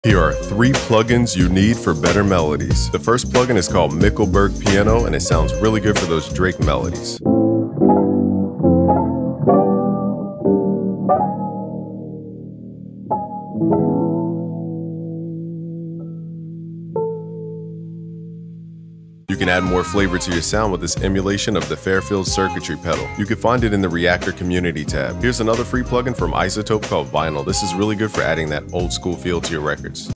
Here are 3 plugins you need for better melodies. The first plugin is called Mickelberg Piano, and it sounds really good for those Drake melodies. You can add more flavor to your sound with this emulation of the Fairfield circuitry pedal. You can find it in the Reaktor Community tab. Here's another free plugin from iZotope called Vinyl. This is really good for adding that old school feel to your records.